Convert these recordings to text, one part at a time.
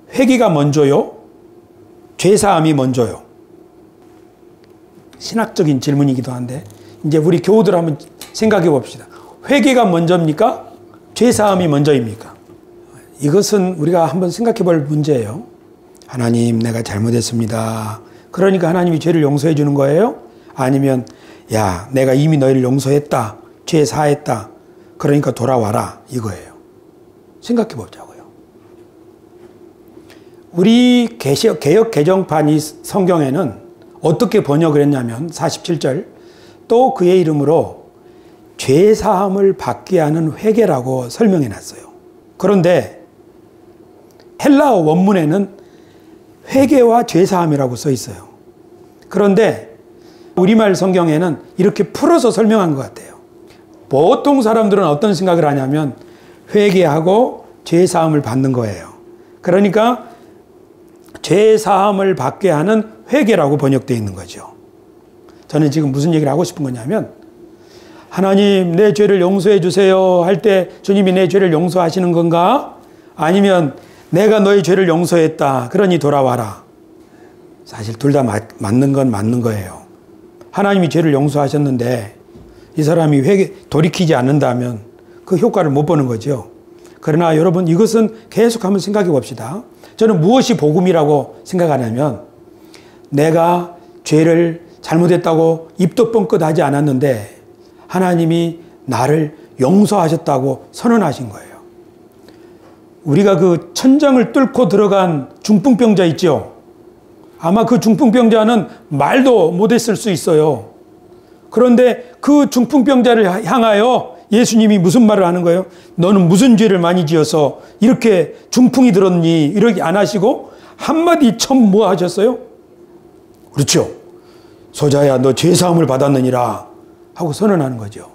회개가 먼저요? 죄사함이 먼저요? 신학적인 질문이기도 한데 이제 우리 교우들 한번 생각해 봅시다. 회개가 먼저입니까? 죄사함이 먼저입니까? 이것은 우리가 한번 생각해 볼 문제예요. 하나님, 내가 잘못했습니다. 그러니까 하나님이 죄를 용서해 주는 거예요? 아니면 야, 내가 이미 너희를 용서했다. 죄 사했다. 그러니까 돌아와라. 이거예요. 생각해 보자고요. 우리 개역 개정판 이 성경에는 어떻게 번역을 했냐면 47절 또 그의 이름으로 죄사함을 받게 하는 회개라고 설명해 놨어요. 그런데 헬라어 원문에는 회개와 죄사함이라고 써 있어요. 그런데 우리말 성경에는 이렇게 풀어서 설명한 것 같아요. 보통 사람들은 어떤 생각을 하냐면 회개하고 죄사함을 받는 거예요. 그러니까 죄사함을 받게 하는 회개라고 번역되어 있는 거죠. 저는 지금 무슨 얘기를 하고 싶은 거냐면 하나님, 내 죄를 용서해 주세요 할 때 주님이 내 죄를 용서하시는 건가? 아니면 내가 너의 죄를 용서했다. 그러니 돌아와라. 사실 둘 다 맞는 건 맞는 거예요. 하나님이 죄를 용서하셨는데 이 사람이 돌이키지 않는다면 그 효과를 못 보는 거죠. 그러나 여러분 이것은 계속 한번 생각해 봅시다. 저는 무엇이 복음이라고 생각하냐면 내가 죄를 잘못했다고 입도 뻥끗 하지 않았는데 하나님이 나를 용서하셨다고 선언하신 거예요. 우리가 그 천장을 뚫고 들어간 중풍병자 있죠? 아마 그 중풍병자는 말도 못했을 수 있어요. 그런데 그 중풍병자를 향하여 예수님이 무슨 말을 하는 거예요? 너는 무슨 죄를 많이 지어서 이렇게 중풍이 들었니? 이렇게 안 하시고 한마디 처음 뭐 하셨어요? 그렇죠. 소자야, 너 죄사함을 받았느니라 하고 선언하는 거죠.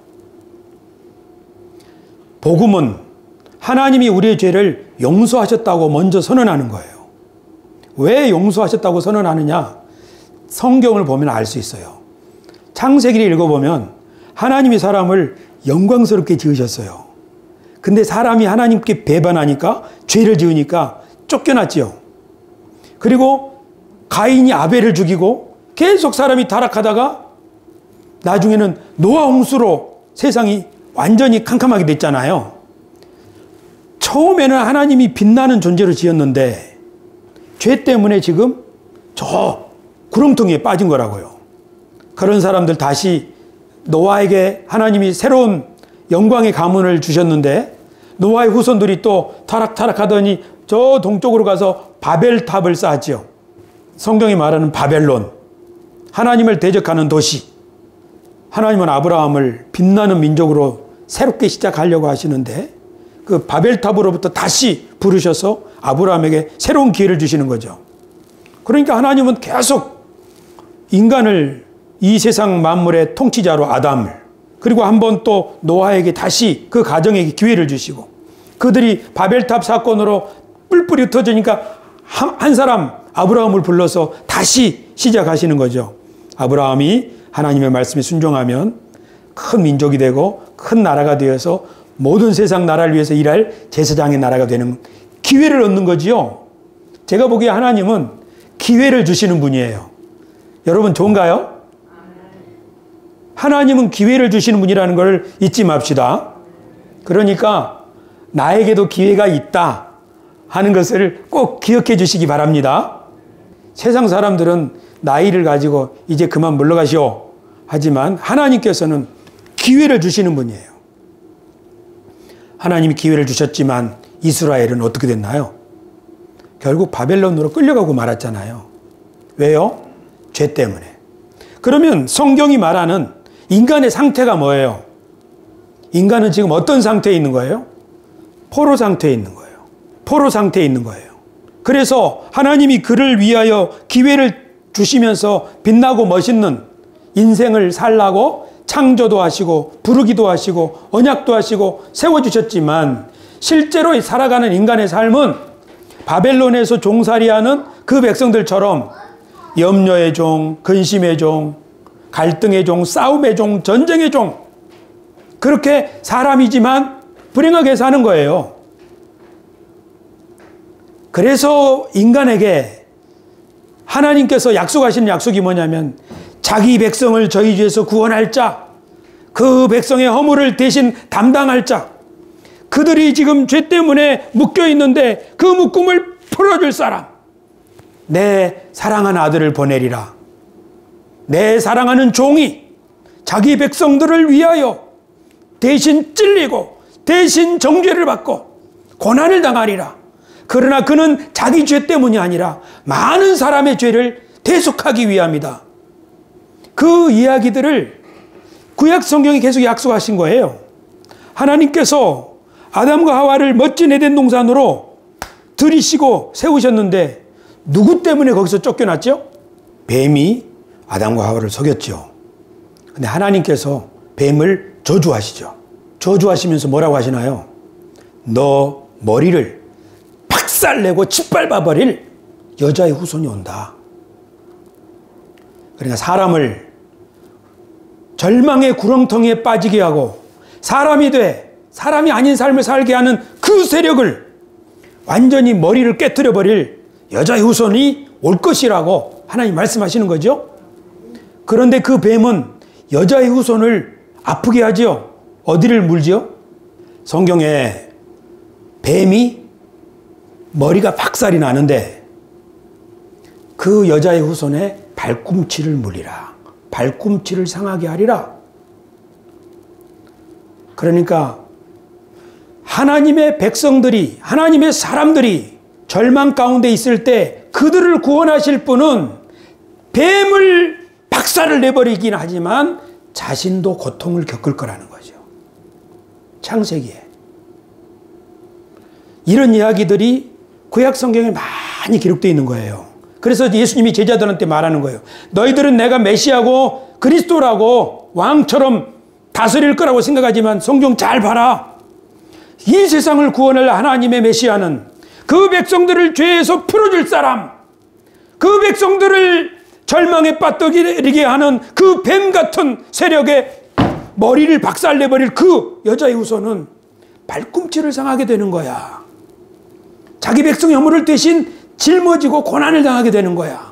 복음은 하나님이 우리의 죄를 용서하셨다고 먼저 선언하는 거예요. 왜 용서하셨다고 선언하느냐? 성경을 보면 알 수 있어요. 창세기를 읽어보면 하나님이 사람을 영광스럽게 지으셨어요. 근데 사람이 하나님께 배반하니까 죄를 지으니까 쫓겨났지요. 그리고 가인이 아벨을 죽이고 계속 사람이 타락하다가 나중에는 노아 홍수로 세상이 완전히 캄캄하게 됐잖아요. 처음에는 하나님이 빛나는 존재로 지었는데 죄 때문에 지금 저 구렁텅이에 빠진 거라고요. 그런 사람들 다시 노아에게 하나님이 새로운 영광의 가문을 주셨는데 노아의 후손들이 또 타락하더니 저 동쪽으로 가서 바벨탑을 쌓았지요. 성경이 말하는 바벨론, 하나님을 대적하는 도시. 하나님은 아브라함을 빛나는 민족으로 새롭게 시작하려고 하시는데 그 바벨탑으로부터 다시 부르셔서 아브라함에게 새로운 기회를 주시는 거죠. 그러니까 하나님은 계속 인간을 이 세상 만물의 통치자로 아담을, 그리고 한번 또 노아에게 다시 그 가정에게 기회를 주시고 그들이 바벨탑 사건으로 뿔뿔이 흩어지니까 한 사람 아브라함을 불러서 다시 시작하시는 거죠. 아브라함이 하나님의 말씀에 순종하면 큰 민족이 되고 큰 나라가 되어서 모든 세상 나라를 위해서 일할 제사장의 나라가 되는 기회를 얻는 거지요. 제가 보기에 하나님은 기회를 주시는 분이에요. 여러분 좋은가요? 하나님은 기회를 주시는 분이라는 걸 잊지 맙시다. 그러니까 나에게도 기회가 있다 하는 것을 꼭 기억해 주시기 바랍니다. 세상 사람들은 나이를 가지고 이제 그만 물러가시오 하지만 하나님께서는 기회를 주시는 분이에요. 하나님이 기회를 주셨지만 이스라엘은 어떻게 됐나요? 결국 바벨론으로 끌려가고 말았잖아요. 왜요? 죄 때문에. 그러면 성경이 말하는 인간의 상태가 뭐예요? 인간은 지금 어떤 상태에 있는 거예요? 포로 상태에 있는 거예요. 포로 상태에 있는 거예요. 그래서 하나님이 그를 위하여 기회를 주시면서 빛나고 멋있는 인생을 살라고 창조도 하시고 부르기도 하시고 언약도 하시고 세워주셨지만 실제로 살아가는 인간의 삶은 바벨론에서 종살이하는 그 백성들처럼 염려의 종, 근심의 종, 갈등의 종, 싸움의 종, 전쟁의 종, 그렇게 사람이지만 불행하게 사는 거예요. 그래서 인간에게 하나님께서 약속하시는 약속이 뭐냐면 자기 백성을 저희 죄에서 구원할 자, 그 백성의 허물을 대신 담당할 자, 그들이 지금 죄 때문에 묶여 있는데 그 묶음을 풀어줄 사람, 내 사랑하는 아들을 보내리라. 내 사랑하는 종이 자기 백성들을 위하여 대신 찔리고 대신 정죄를 받고 고난을 당하리라. 그러나 그는 자기 죄 때문이 아니라 많은 사람의 죄를 대속하기 위함이다. 그 이야기들을 구약 성경이 계속 약속하신 거예요. 하나님께서 아담과 하와를 멋진 에덴 동산으로 들이시고 세우셨는데 누구 때문에 거기서 쫓겨났죠? 뱀이 아담과 하와를 속였죠. 근데 하나님께서 뱀을 저주하시죠. 저주하시면서 뭐라고 하시나요? 너 머리를 박살내고 짓밟아버릴 여자의 후손이 온다. 그러니까 사람을 절망의 구렁텅이에 빠지게 하고 사람이 아닌 삶을 살게 하는 그 세력을 완전히 머리를 깨트려버릴 여자의 후손이 올 것이라고 하나님 말씀하시는 거죠. 그런데 그 뱀은 여자의 후손을 아프게 하지요. 어디를 물지요? 성경에 뱀이 머리가 박살이 나는데 그 여자의 후손의 발꿈치를 물리라. 발꿈치를 상하게 하리라. 그러니까 하나님의 백성들이, 하나님의 사람들이 절망 가운데 있을 때 그들을 구원하실 분은 뱀을 박살을 내버리긴 하지만 자신도 고통을 겪을 거라는 거죠. 창세기에. 이런 이야기들이 구약 성경에 많이 기록되어 있는 거예요. 그래서 예수님이 제자들한테 말하는 거예요. 너희들은 내가 메시아고 그리스도라고 왕처럼 다스릴 거라고 생각하지만 성경 잘 봐라. 이 세상을 구원할 하나님의 메시아는 그 백성들을 죄에서 풀어줄 사람, 그 백성들을 절망에 빠뜨리게 하는 그 뱀 같은 세력의 머리를 박살내버릴 그 여자의 후손은 발꿈치를 상하게 되는 거야. 자기 백성의 허물을 대신 짊어지고 고난을 당하게 되는 거야.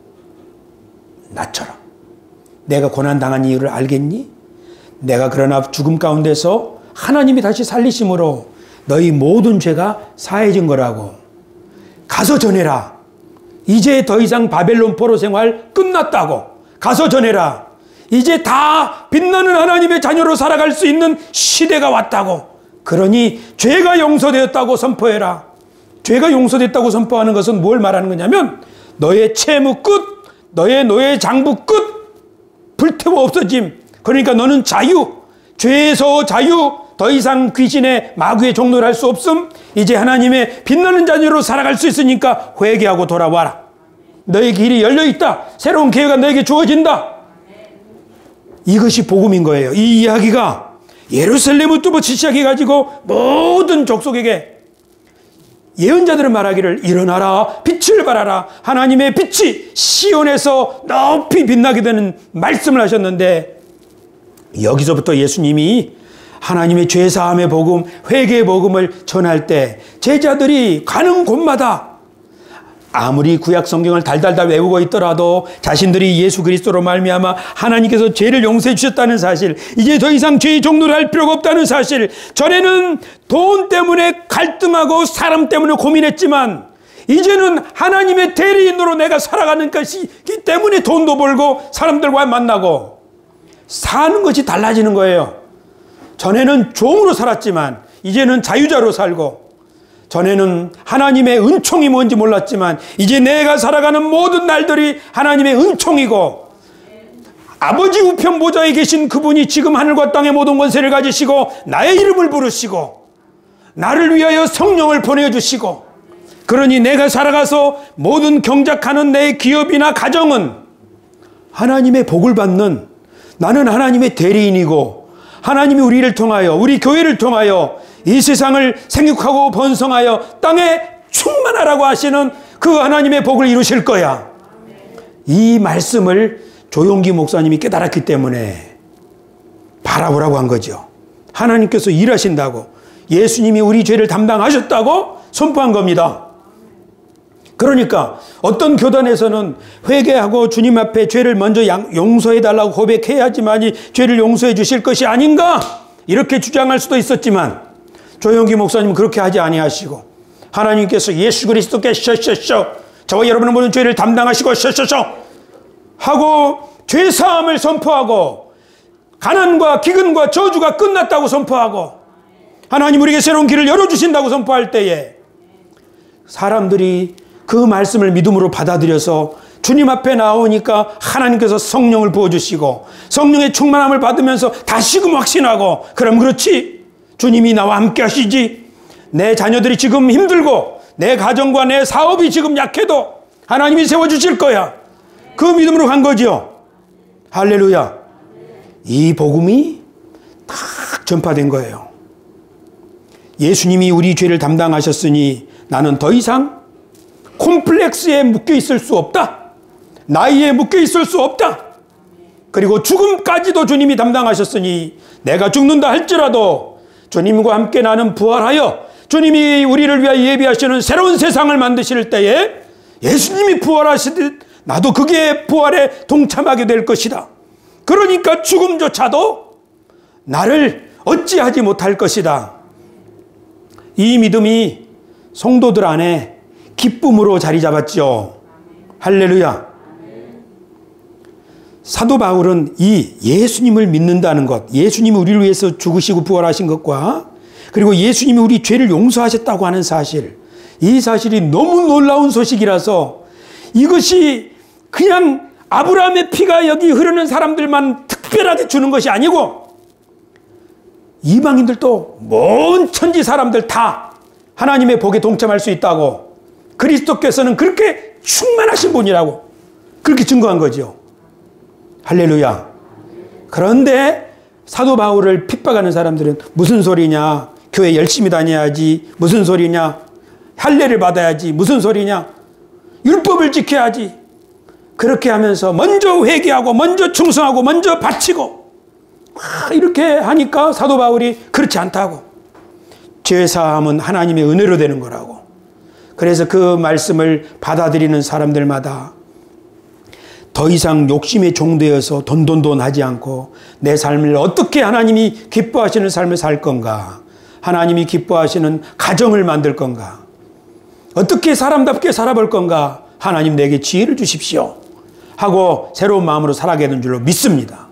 나처럼. 내가 고난당한 이유를 알겠니? 내가 그러나 죽음 가운데서 하나님이 다시 살리심으로 너희 모든 죄가 사해진 거라고. 가서 전해라. 이제 더 이상 바벨론 포로 생활 끝났다고. 가서 전해라. 이제 다 빛나는 하나님의 자녀로 살아갈 수 있는 시대가 왔다고. 그러니 죄가 용서되었다고 선포해라. 죄가 용서됐다고 선포하는 것은 뭘 말하는 거냐면 너의 채무 끝, 너의 노예 장부 끝, 불태워 없어짐. 그러니까 너는 자유, 죄에서 자유, 더 이상 귀신의 마귀의 종노를 할 수 없음. 이제 하나님의 빛나는 자녀로 살아갈 수 있으니까 회개하고 돌아와라. 너의 길이 열려있다. 새로운 기회가 너에게 주어진다. 이것이 복음인 거예요. 이 이야기가 예루살렘부터 시작해가지고 모든 족속에게 예언자들은 말하기를 일어나라, 빛을 발하라. 하나님의 빛이 시온에서 높이 빛나게 되는 말씀을 하셨는데 여기서부터 예수님이 하나님의 죄사함의 복음, 회개의 복음을 전할 때 제자들이 가는 곳마다 아무리 구약 성경을 달달달 외우고 있더라도 자신들이 예수 그리스도로 말미암아 하나님께서 죄를 용서해 주셨다는 사실, 이제 더 이상 죄의 종노를 할 필요가 없다는 사실, 전에는 돈 때문에 갈등하고 사람 때문에 고민했지만 이제는 하나님의 대리인으로 내가 살아가는 것이기 때문에 돈도 벌고 사람들과 만나고 사는 것이 달라지는 거예요. 전에는 종으로 살았지만 이제는 자유자로 살고, 전에는 하나님의 은총이 뭔지 몰랐지만 이제 내가 살아가는 모든 날들이 하나님의 은총이고, 아버지 우편 보좌에 계신 그분이 지금 하늘과 땅의 모든 권세를 가지시고 나의 이름을 부르시고 나를 위하여 성령을 보내주시고, 그러니 내가 살아가서 모든 경작하는 내 기업이나 가정은 하나님의 복을 받는, 나는 하나님의 대리인이고 하나님이 우리를 통하여, 우리 교회를 통하여 이 세상을 생육하고 번성하여 땅에 충만하라고 하시는 그 하나님의 복을 이루실 거야. 이 말씀을 조용기 목사님이 깨달았기 때문에 바라보라고 한 거죠. 하나님께서 일하신다고, 예수님이 우리 죄를 담당하셨다고 선포한 겁니다. 그러니까 어떤 교단에서는 회개하고 주님 앞에 죄를 먼저 용서해달라고 고백해야지만이 죄를 용서해 주실 것이 아닌가 이렇게 주장할 수도 있었지만 조영기 목사님은 그렇게 하지 아니하시고 하나님께서 예수 그리스도께 셔셔셔 저와 여러분의 모든 죄를 담당하시고 셔셔셔 하고 죄사함을 선포하고 가난과 기근과 저주가 끝났다고 선포하고 하나님 우리에게 새로운 길을 열어주신다고 선포할 때에 사람들이 그 말씀을 믿음으로 받아들여서 주님 앞에 나오니까 하나님께서 성령을 부어주시고 성령의 충만함을 받으면서 다시금 확신하고 그럼 그렇지 주님이 나와 함께 하시지 내 자녀들이 지금 힘들고 내 가정과 내 사업이 지금 약해도 하나님이 세워주실 거야. 그 믿음으로 간 거죠. 할렐루야. 이 복음이 딱 전파된 거예요. 예수님이 우리 죄를 담당하셨으니 나는 더 이상 콤플렉스에 묶여 있을 수 없다. 나이에 묶여 있을 수 없다. 그리고 죽음까지도 주님이 담당하셨으니 내가 죽는다 할지라도 주님과 함께 나는 부활하여 주님이 우리를 위하여 예비하시는 새로운 세상을 만드실 때에 예수님이 부활하시듯 나도 그게 부활에 동참하게 될 것이다. 그러니까 죽음조차도 나를 어찌하지 못할 것이다. 이 믿음이 성도들 안에 기쁨으로 자리 잡았죠. 할렐루야. 사도 바울은 이 예수님을 믿는다는 것, 예수님이 우리를 위해서 죽으시고 부활하신 것과 그리고 예수님이 우리 죄를 용서하셨다고 하는 사실, 이 사실이 너무 놀라운 소식이라서 이것이 그냥 아브라함의 피가 여기 흐르는 사람들만 특별하게 주는 것이 아니고 이방인들도 모든 천지 사람들 다 하나님의 복에 동참할 수 있다고 그리스도께서는 그렇게 충만하신 분이라고 그렇게 증거한 거죠. 할렐루야. 그런데 사도 바울을 핍박하는 사람들은 무슨 소리냐, 교회 열심히 다녀야지, 무슨 소리냐, 할례를 받아야지, 무슨 소리냐, 율법을 지켜야지, 그렇게 하면서 먼저 회개하고 먼저 충성하고 먼저 바치고 이렇게 하니까 사도 바울이 그렇지 않다고, 죄사함은 하나님의 은혜로 되는 거라고. 그래서 그 말씀을 받아들이는 사람들마다 더 이상 욕심의 종되어서 돈돈돈 하지 않고 내 삶을 어떻게 하나님이 기뻐하시는 삶을 살 건가, 하나님이 기뻐하시는 가정을 만들 건가, 어떻게 사람답게 살아볼 건가, 하나님 내게 지혜를 주십시오 하고 새로운 마음으로 살아가게 된 줄로 믿습니다.